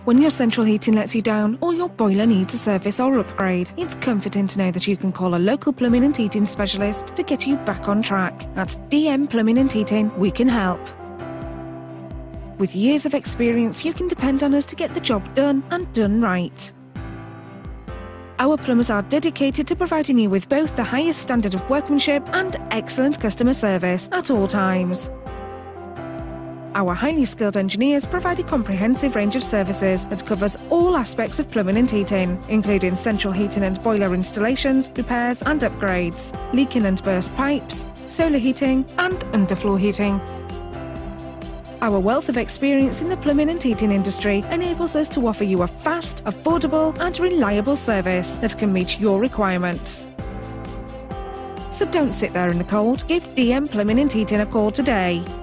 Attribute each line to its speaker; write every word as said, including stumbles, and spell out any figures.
Speaker 1: When your central heating lets you down or your boiler needs a service or upgrade, it's comforting to know that you can call a local plumbing and heating specialist to get you back on track. At D M Plumbing and Heating, we can help. With years of experience, you can depend on us to get the job done and done right. Our plumbers are dedicated to providing you with both the highest standard of workmanship and excellent customer service at all times. Our highly skilled engineers provide a comprehensive range of services that covers all aspects of plumbing and heating, including central heating and boiler installations, repairs and upgrades, leaking and burst pipes, solar heating and underfloor heating. Our wealth of experience in the plumbing and heating industry enables us to offer you a fast, affordable and reliable service that can meet your requirements. So don't sit there in the cold, give D M Plumbing and Heating a call today.